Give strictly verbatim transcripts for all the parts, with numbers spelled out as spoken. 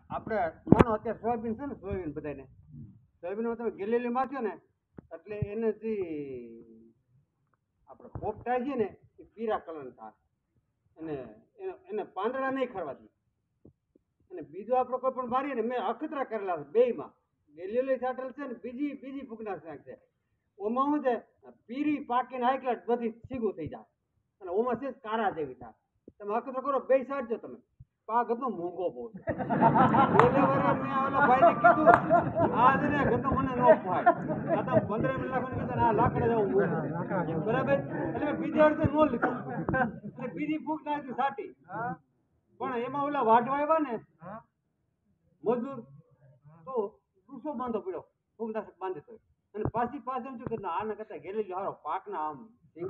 આપણે માનો અત્યારે સોયાબીન છે ને સોયાબીન બધાને સોયાબીનમાં તમે ગેલેલી મારશો ને એટલે એને જે આપણે પોપટાય છે ને એ પીળા કલર થાય અને એને એને પાંદડા નહીં ખરવાતી અને બીજો આપણે કોઈ પણ મારીએ ને મેં અખતરા કરેલા છે બેયમાં ગેલેલી સાટલ છે ને બીજી બીજી ફૂગના શાક છે ઓમાં શું છે પીરી પાકીને હાઈકલા બધી સીગું થઈ જાય અને ઓમાં છે કારા જેવી થાય તમે અખતરો કરો બે સાટજો તમે પાક હતો મોંઘો બહુ મેં ઓલા ભાઈને કીધું આ છે ને ગતો મને ન ફાય આ તો પંદર મિનિટ લાખ કીધું આ લાકડા જવું મોંઘું બરાબર એટલે મેં બીજા અડધે ન લીધું એટલે બીજી ફૂગ નાખી સાટી પણ એમાં ઓલા વાટવા આવ્યા ને મજૂર તો રૂસો બાંધો પડ્યો ફૂગનાશક બાંધે તો અને પાછી પાછી એમ છું કે આના કરતા ગેલેલી હારો પાક ના આમ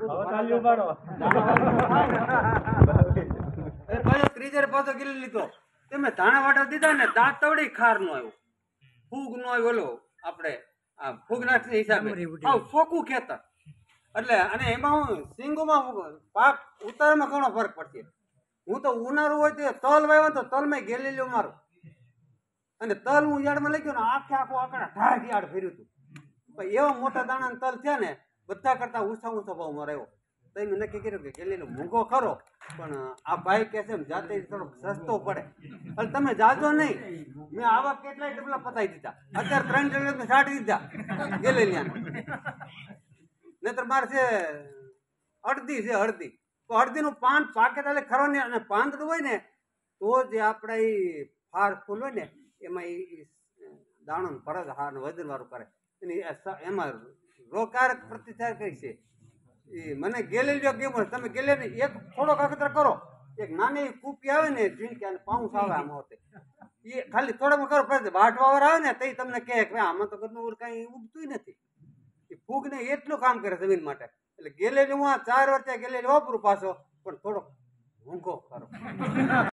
ત્રીજે પાછો ગેલી લીધો તમે ધાણા વાટા દીધા ને દાંત તવડી ખાર નો આવ્યો ફૂગ નો આવ્યો ઓલો આપણે ફૂગનાશક હિસાબે ચોખ્ખું ખેતર એટલે અને એમાં હું સિંગોમાં પાક ઉતારમાં ઘણો ફરક પડશે હું તો ઉનાળું હોય તો તલ વાવ્યો તો તલમાં ગેલેલીઓ મારું અને તલ હું યાર્ડમાં લઈ ગયો ને આખે આખું આકડા ઢાક યાર્ડ ફેર્યું હતું એવા મોટા દાણા તલ થયા ને બધા કરતા ઊંચા ઊંચો ભાવમાં રહ્યો તો એમ નક્કી કર્યું કે ગેલેલીનો મોંઘો ખરો પણ આ ભાઈ કે છે જાતે થોડોક સસ્તો પડે એટલે તમે જાજો નહીં મેં આવા કેટલાય ડબલા પતાવી દીધા અત્યારે ત્રણ ડબલા સાટી દીધા ગેલેલિયા નહીતર મારે છે અડધી છે અડધી તો અડધીનું પાન પાકે તાલે ખરો ને અને પાંદડું હોય ને તો જે આપણે એ ફાર ફૂલ હોય ને એમાં એ દાણો ફરજ હાર વજન વાળું કરે એની એમાં રોગકારક પ્રતિકાર કરી છે એ મને ગેલેલીઓ કેવું તમે ગેલેલી એક થોડોક અખતર કરો એક નાની કૂપી આવે ને ડ્રીંક અને પાઉસ આવે આમ હોતે એ ખાલી થોડામાં કરો પછી વાટવાવર આવે ને તો તમને કહે કે આમાં તો ઘરનું કાંઈ ઉગતું નથી એ ફૂગ ને એટલું કામ કરે જમીન માટે એટલે ગેલેલી હું ચાર વર્ષે ગેલેલી વાપરું પાછો પણ થોડોક મોંઘો કરો